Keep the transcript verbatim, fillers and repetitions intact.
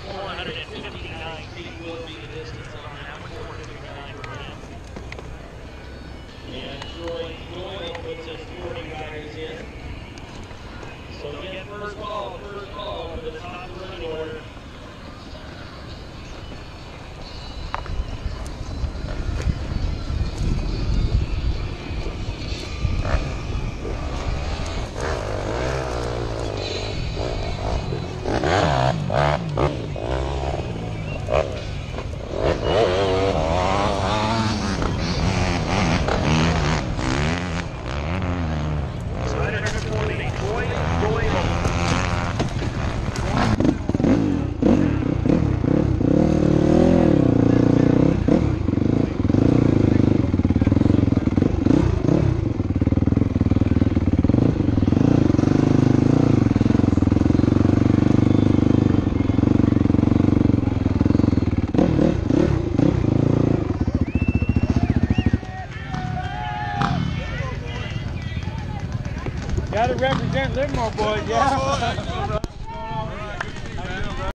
four hundred fifty-nine feet will be the distance on that one, four fifty-nine for him. And Troy Doyle puts us forty riders in. So again, first call, first call for the top running order. Gotta represent Livermore, boys, yeah.